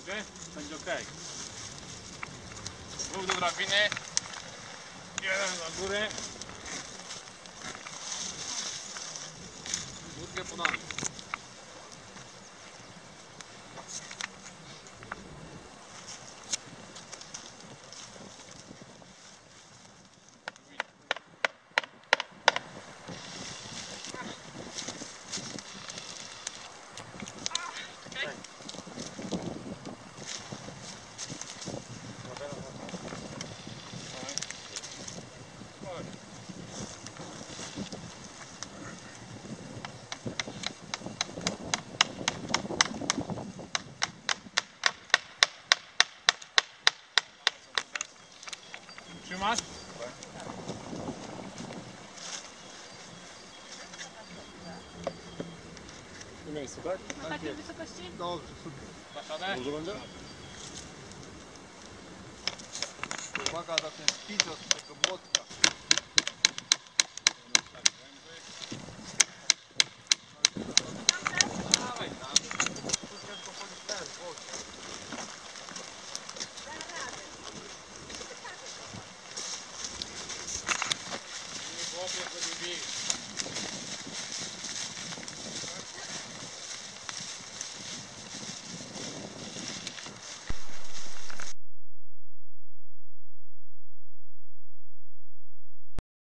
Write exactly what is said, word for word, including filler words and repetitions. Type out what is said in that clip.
Okej? Będzie okej. Dwóch do drabiny. Jeden na górę. Łódkę podamy. Trzymasz? Tak. W miejscu, tak? Na takiej wysokości? Dobrze, super. Dasz radę? Może będzie? Uwaga na ten pizos z tego młotka.